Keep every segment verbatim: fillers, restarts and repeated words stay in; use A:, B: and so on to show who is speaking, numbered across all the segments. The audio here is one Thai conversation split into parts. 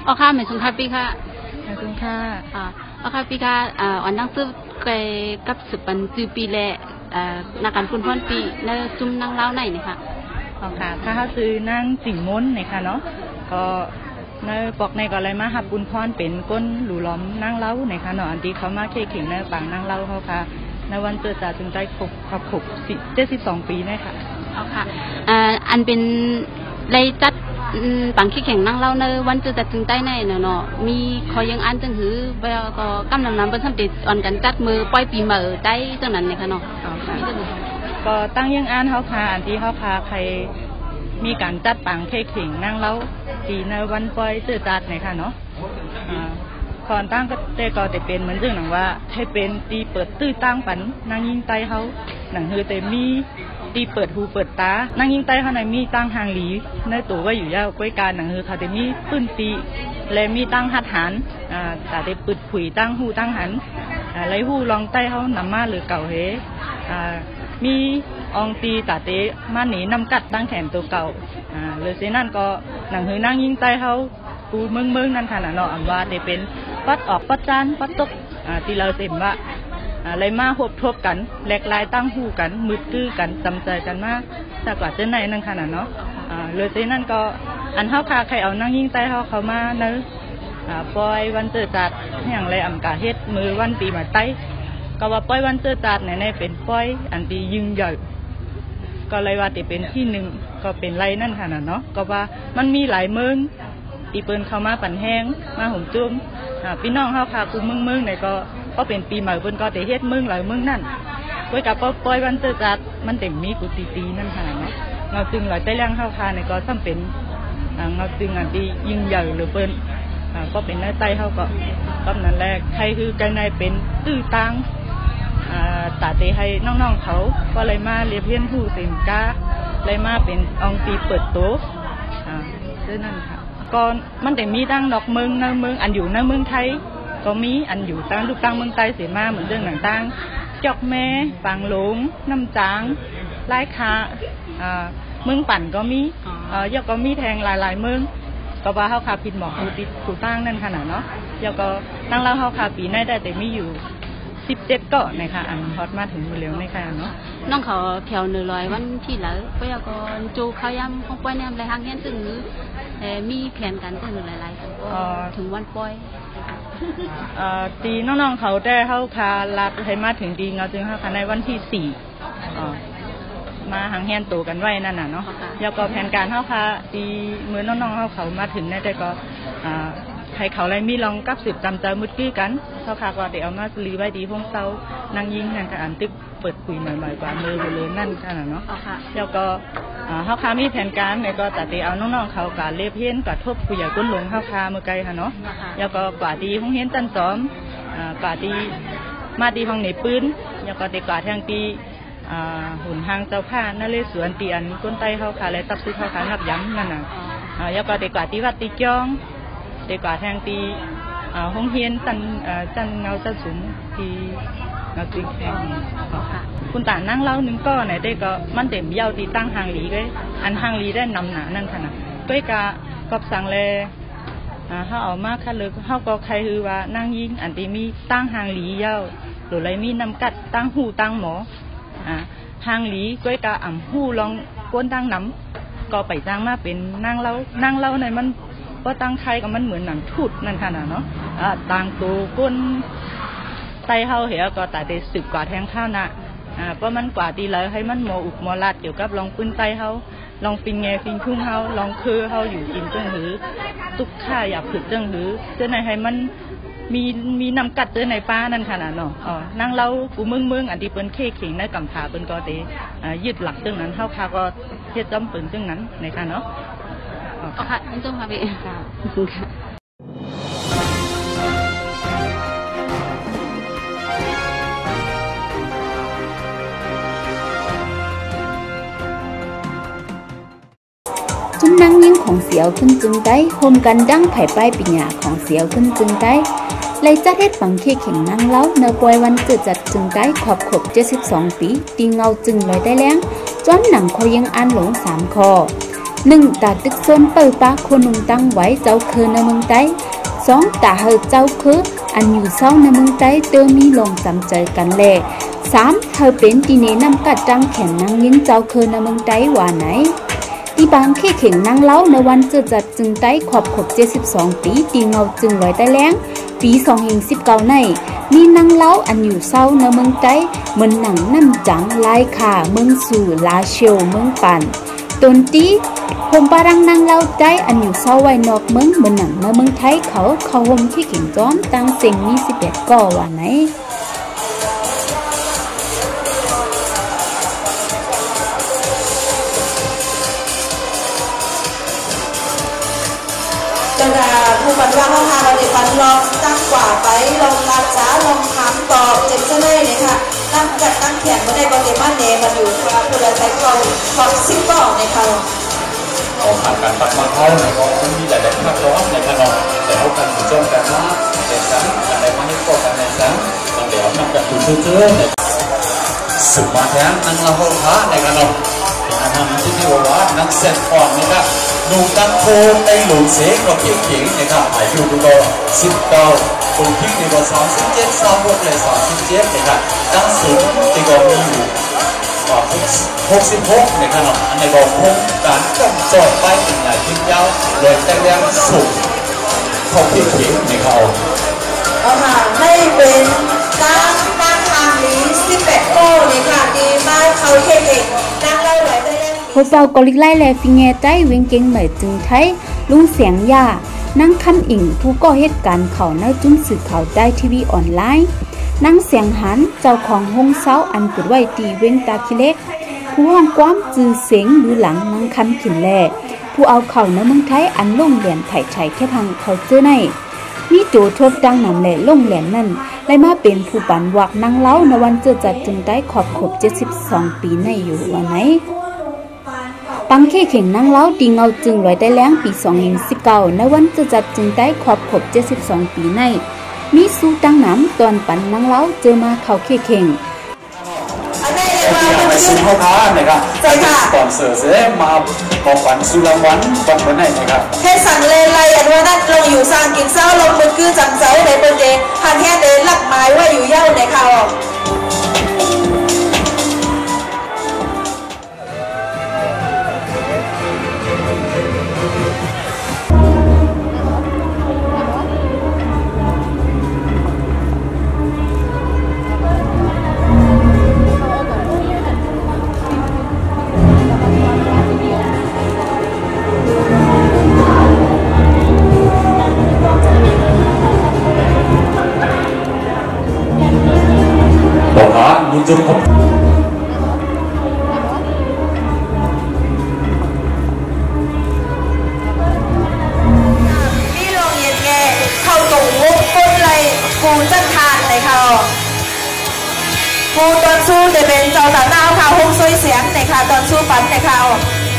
A: อ๋อค่ะเหมือนสงครามปีค่ะ
B: เหมือนสงคราม
A: อ่าอ๋อค่ะปีค่ะอ่าวันนั่งซื้อไปกับสืบปันจือปีแหละอ่านักการคุณพ่อนปีในจุ่มนั่งเล่าไหนเนี่ยค่ะ
B: อ๋อค่ะถ้าเขาซื้อนั่งสิงม้นเนี่ยค่ะเนาะก็ในปอกในก็อะไรมาหับบุญพรเป็นก้นหลูล้อมนั่งเล่าเนี่ยค่ะเนาะอันที่เขามาเคข่งในปังนั่งเล่าเขาค่ะในวันเกิดจ่าจึงได้ครบครบครบสิบเจ็ดสิบสองปีเนี่ยค่ะ
A: อ๋อค่ะอ่าอันเป็นเลยจัดปังขี้แข่งนั่งเล่าในวันจุดตัดจึงใต้ในเนาะเนาะมีคอยยังอันจังหือไปก็กำลังนำเป็นสำเร็จอ่อนกันจัดมือปล่อยปีมือได้จังนั้นเนี่ยค่ะเนาะ
B: ก็ตั้งยังอันเขาค่ะอันที่เขาค่ะใครมีการจัดปังขี้แข่งนั่งเล่าตีในวันปล่อยจุดจัดเนี่ยค่ะเนาะก่อนตั้งก็แต่ก็จะเป็นเหมือนเรื่องหนังว่าให้เป็นตีเปิดตื้อตั้งปันนางยิงไตเขาหนังฮือแต่มีตีเปิดหูเปิดตานางยิงไตเขาในมีตั้งหางหลีในตัวว่าอยู่ยาวก้อยการหนังฮือเขาแต่มีปืนตีและมีตั้งหัดหันอ่าแต่ได้ปืดผุยตั้งหูตั้งหันอ่าไรหูลองไตเขานำมาหรือเก่าเฮอ่ามีองตีตาเตมาหนีนำกัดตั้งแขนตัวเก่าอ่าเลยเสนั่นก็หนังฮือนางยิงไตเขากูเมืองเมืองนั่นค่ะนะเนาะอันว่าจะเป็นปัดออกปัดจานปัดตกอ่าที่เราเห็นว่าอะไรมาหบทบกันแหลกลายตั้งหูกันมืดกื้อกันจำใจกันมากแต่กว่าเจ้าในนั่นค่ะนะเนาะอ่าเลยเจ้นั่นก็อันเท้าคาใครเอานั่งยิ่งใต้เขาเขามาเนื้ออ่าปล่อยวันเจอจัดอย่างไรอ่ำกาเฮ็ดมือวันปีมาใต้ก็ว่าปล่อยวันเจอจัดในในเป็นปล่อยอันที่ยิ่งใหญ่ก็เลยว่าจะเป็นที่หนึ่งก็เป็นไรนั่นค่ะนะเนาะก็ว่ามันมีหลายเมืองตีเปิ้นเข้ามาปั่นแห้งมาห่มจุ่มพี่น้องเขาค่ะกูเมืองเมืองไหนก็ก็เป็นปีใหม่เปิ้นก็แต่เฮ็ดเมืองหลายเมืองนั่นก้อยกับปล่อยวันเจอจัดมันเต็มมีกูตีตีนั่นค่ะเนาะเงาจึงหลายใต้แรงเข้าค่ะในก็ซ้ำเป็นเงาจึงอันที่ยิ่งใหญ่หรือเปิ้นก็เป็นในใต้เขาก็ก็นั่นแหละใครคือกันในเป็นตื้อตังตาเตให้น้องๆเขาก็เลยมาเรียบเรียนผู้เต็มกาเลยมาเป็นองตีเปิดโต๊ะด้วยนั่นค่ะก็มันแต่มีตั้งดอกเมืองในเมืองอันอยู่ในเมืองไทยก็มีอันอยู่ตั้งลูกตั้งเมืองไทยเสียมาเหมือนเรื่องต่างๆจอกแม่ปางหลงน้ำจางไล่คาเมืองปั่นก็มียกก็มีแทงหลายๆเมืองก็ว่าเขาขาผิดหมอกดูติดถูตั้งนั่นขนาดเนาะยกก็ตั้งแล้วเขาขาปีได้ได้แต่มีอยู่สิบเจ็ดเกาะนะคะอันฮอตมาถึงเร็วในค่ะเนาะ
A: น้องเขาแถวหนึ่งร้อยวันที่แล้วก็ยังก็จูเขาย้ำของป้อยเนี่ยอะไรทางเงี้ยซึ่งมีแผนกันซึ่งหลายๆกันก็ถึงวันป้อย
B: ตีน้องๆเขาได้เข้าคาลัดให้มาถึงดีเงาจึงเข้าคาในวันที่สี่มาหางแฮนโตกันไว้นั่นน่ะเนาะแล้วก็แผนการเข้าคาตีเมื่อน้องๆเขาเขามาถึงได้ก็ใครเขาอะไรมีลองกับสืบจำเจอมุดกี้กันเขาคาก็เดี๋ยวเอามาลีไว้ดีพงเซานั่งยิงนั่นกับอันตึกเปิดคุยใหม่ๆกว่ามือไปเลยนั่นขนาดเนาะแล้วก็เขาคามีแผนการเนี่ยก็แต่เดี๋ยวเอาน้องๆเขาการเลี้ยเพี้ยนกับทบผู้ใหญ่ก้นหลงเขาคาเมื่อไกลค่ะเนาะแล้วก็กว่าดีห้องเฮียนจันซ้อมกว่าดีมาดีห้องในปืนแล้วก็เด็กกว่าทางตีหุ่นหางเจ้าผ้านั่นเลยสวนตีอันก้นไตเขาคาและตับซื้อเขาคานับย้ำนั่นน่ะแล้วก็เด็กกว่าตีวัดตีจ้องเด็กกว่าแทงตีห้องเฮียนจันจันเงาจันสุมที่เงาจริงแทงคุณตานั่งเล่าหนึ่งก็ไหนได้ก็มันเต็มเย้าตีตั้งหางหลีเลยอันหางหลีได้นำหนานั่นค่ะนะด้วยกะกับสังเลเขาเอามาค่ะเลยเขาก็ใครคือว่านั่งยิงอันที่มีตั้งหางหลีเย้าหรืออะไรมีนำกัดตั้งหูตั้งหมอหางหลีด้วยกะอ่ำหูลองก้นตั้งน้ำก็ไปจ้างมาเป็นนั่งเล่านั่งเล่าในมันก็ตั้งไทยกับมันเหมือนหนังทุดนั่นค่ะนะเนาะต่างตัวก้นไตเฮาเหี่ยก็แต่เด็ดสึกกว่าแทงข้าวนะเพราะมันกว่าดีเลยให้มันโมอุกโมลัดเกี่ยวกับลองปืนไตเฮาลองปิงแงปิงทุ่งเฮาลองคือเฮาอยู่กินเจ้าหือตุกข่าอยากฝึกเจ้าหือเจ้าไหนให้มันมีมีนำกัดเจ้าในป้านั่นค่ะนะเนาะอ๋อนั่งเล่ากูเมืองเมืองอันที่เป็นเข่เข่งในกำถาเป็นก็เตยึดหลักเรื่องนั้นเฮาคาก็เทียบจำปืนเรื่องนั้นในค่ะเนาะ
A: อ๋อค่ะนั่นจ้องค่ะพี่ค่ะขอบคุณค่ะจุ่มนั่งยิ่งของเสียวขึ้นจึงได้โฮมกันดั้งไผ่ป้ายปิญญาของเสียวขึ้นจึงได้เลยจัดเฮ็ดฝังเข่เข่งนั่งเล้าเนปวยวันเกิดจัดจึงได้ขอบขบเจ็ดสิบสองปีตีเงาจึงลอยได้แล้งจ้อนหนังคอยังอันหลงสามคอ
C: หนึ่งตาตึกซนเปิดปาคนนุงตั้งไว้เจ้าคือในเมืองใต้สองตาเฮอเจ้าคืออันอยู่เศร้าในเมืองใต้เตอมีลงจำใจกันแหละสามเธอเป็นตีเนนำกัดจังแขนนางยิงเจ้าคือในเมืองใต้ว่าไหนที่บางแค่เข่งนางเล้าในวันเจอจัดจึงใต้ขอบขบเจ็ดสิบสองปีตีเงาจึงลอยใต้แรงปีสองเฮงสิบเก้าในมีนางเล้าอันอยู่เศร้าในเมืองใต้เหมือนหนังน้ำจังลายขาเมืองสู่ลาเชียวเมืองปันตนตีผมปารังนางเล้าใจอันอยู่เศร้าไว้นอกเมืองเหมือนหนังในเมืองไทยเขาเขาห่มแค่เข่งจ้อมตั้งเสียงมีสิบเอ็ดก่อว่าไหน
D: ผู้บันว่าห้องทางเราเด็กบันลองตั้งกว่าไปลองรับจ้าลองถามตอบเจ็บเสน่ห์เลยค่ะตั้งจัดตั้งแขนมาได้ก็เดมันเนมันอยู่ค่ะผู้ใดใช้เขาขอบซิปก่อนในเขา
E: เอาผ่านการปัดมาเข้าในกองมันมีแต่เด็กมากร้อนในขนมแต่เขาการถึงจนกันมาเด็กสังอะไรมาให้ก็กันในสังบางเดี๋ยวมันจะอยู่ซื่อๆในสึกมาแทนนั่งละห้องพระในขนมอาหารที่ที่ว่านักเซตอ่อนนะครับดูตั้งโคในหลุมเสกเราเพียงเพียงนะครับหายอยู่ดูก็สิบเก้าตรงที่ในก็สามสิบเจ็ดสามหกเลยสามสิบเจ็ดนะครับตั้งสูงที่ก็มีอยู่หกสิบหกในขนมอันในก็คงการกำจอดไปถึงไหนทิ้งยาวเลยแต่แรงสูงเขาเพียงเพียงในเขา
D: เอาค่ะให้เป็นตั้งตั้งทางนี้สิบแปดโก้ในค่ะดีมากเขาเท่งตั้งเล่าไหลได้
C: พอเป่ากอลิกไล่แลฟิงเงใจเวงเก่งเหมยจึงไทยลุงเสียงยานั่งคำอิ่งผู้ก่อเหตุการณ์เขาในจุ้นสื่อข่าวได้ทีวีออนไลน์นั่งเสียงหันเจ้าของห้องเซ้าอันเปิดไว้ตีเวงตาคิเล็กผู้ห้องความจือเสียงหรือหลังนั่งคำขินแลผู้เอาเข่าในเมืองไทยอันล่งเหรียญไผ่ไฉแค่พังเขาเจอในมีโจทบดังนำแหล่ล่งเหรียญนั่นได้มาเป็นผู้ปันวักนางเล้าในวันเจอจัดจึงได้ขอบขบเจ็ดสิบสองปีในอยู่วันไหนปังแค่เข่งนางเล้าตีเงาจึงลอยได้แล้งปีสองเฮงสิบเก้าในวันจะจัดจึงได้ขอบขบเจ็ดสิบสองปีในมีสู้ตั้งน้ำตอนปันนางเล้าเจอมาเขาแค่เข่ง
E: ไปซื้อข้าวค้านะครับใช่ค่ะสปอนเซอร์เสียมาบอกปันสุรางวัลบันวันไหนนะครับ
D: แค่สั่งเลไลอันว่านั่นลงอยู่สร้างกินเศร้าลงมือคือจังเจ้าในประเดี๋ยวหันแค่เดินหลักไม้ว่าอยู่เย้าในข่าว
E: มุจุพบ
D: พี่ลงเย็นแง่เข้าตรงมุกก้นไรกูจังทานเลยค่ะกูตอนสู้จะเป็นเจ้าตาหน้าค่ะห้องซวยเสียงเลยค่ะตอนสู้ฝันเลยค่ะ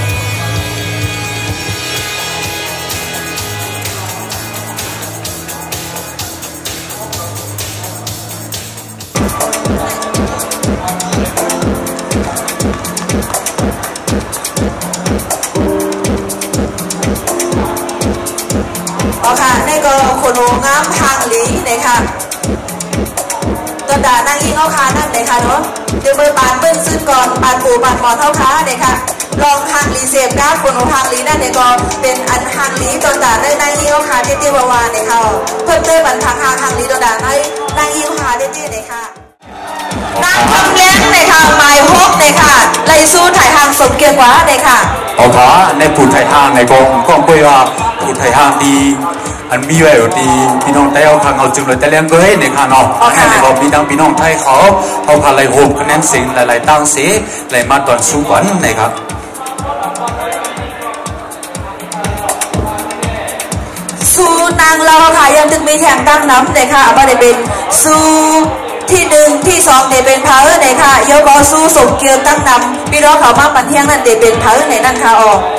D: อ๋อค่ะนี่ก็คนโงามทางหลีเลยค่ะตอนด่านั่งยิงเอาขานั่นเลยค่ะเนาะเดี๋ยวเบอร์ปานเบิ้ลซื้อก่อนปานปูปานหมอนเท่าขาเลยค่ะลองทางหลีเสียบก้าคนโงทางหลีนั่นเลยก็เป็นอันทางหลีตอนด่าได้นั่งยิงเอาขาเตี้ยๆวานๆเลยค่ะเพิ่มเติมบันทางทางทางหลีตอนด่าได้นั่งยิงเอาขาเตี้ยๆเลยค่ะนั่งทำเลี้ยงเลยค่ะหมายฮกเลยค่ะไล่สู้ถ่ายทางสมเกียรติวะเลยค่ะ
E: อ๋อค่ะในผู้ไทยห้างในกองกองคุยว่าผู้ไทยห้างดีอันมีไว้ดีพี่น้องไทยเอาคางเอาจึงเลยแต่เลี้ยงเกยในค่ะเนาะในกองพี่น้องพี่น้องไทยเขาเขาพาไล่โฮมคะแนนเสียงหลายๆตั้งเสียไล่มาตอนสู้กันนะครับ
D: สู้นางเราค่ะยังถึงมีแข่งตั้งน้ำเลยค่ะมาได้เป็นสู้ที่หนึ่งที่สองเดเป็นพาเออในค่ะยกอสู้สมเกียรติตั้งนำพี่น้องเขามาปันเที่ยงนั่นเดเป็นพาเออในนั่นค่ะออก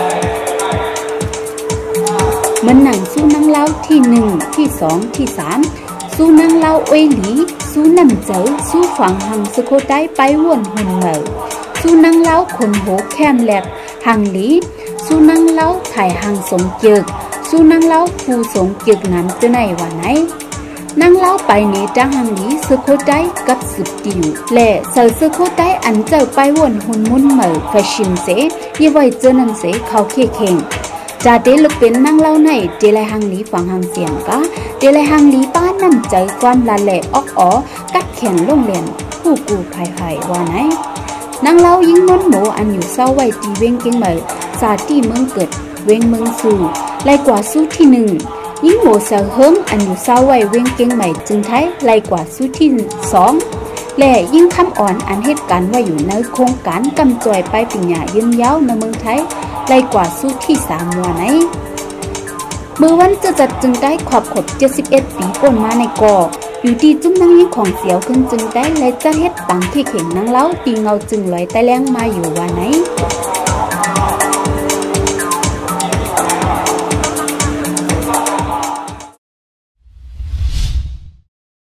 C: มันหนังสู้นางเล้าที่หนึ่งที่สองที่สามสู้นางเล้าเอ้ยหลีสู้น้ำเจ๋อสู้ฝังหังสโคไตไปวนหุ่นเหมอสู้นางเล้าขนโหแคมแลบหังหลีสสู้นั่งเล้าถ่ายหังสมเกียกสู้นั่งเล้าผู้สงเกียกนั้นจะไหนว่าไหนนั่งเล้าไปนี้จ้างหังนี้ซื้อโคได้กับสืบติวและเสือซื้อโคได้อันเจ้าไปวนหุ่นมุ่นเหมือแฟชั่นเสยี่ไว้เจอนันเสเขาเคียเข่งจะเดลเป็นนั่งเล่าในเดลัยหังลีฟังหังเสียงกะเดลัยหังลีป้านำใจความละแหลออกอ๋อกัดแข่งลงเรียนผู้กูภายภายว่าไหนนั่งเล่ายิ่งม้วนหมูอันอยู่เศร้าไว้ตีเวงเก่งเหมยสาที่เมืองเกิดเวงเมืองสู่ไล่กว่าสู้ที่หนึ่งยิ่งหมูเสือเฮิงอันอยู่เศร้าไว้เวงเก่งใหม่จึงไทยไล่กว่าสู้ที่สองและยิ่งคำอ่อนอันเหตุการณ์ว่าอยู่ในโครงการกำจอยไปปิญญายืนยาวในเมืองไทยไล่กว่าสู้ที่สามมัวไหนเมื่อวันจะจัดจึงได้ขอบขดเจ็ดสิบเอ็ดปีป่นมาในกออยู่ที่จุ้มนั่งยิ่งของเสียวขึ้นจึงได้และจะเฮ็ดปังที่เข่งนั่งเล้าตีเงาจึงลอยใต้แรงมาอยู่ว่าไหน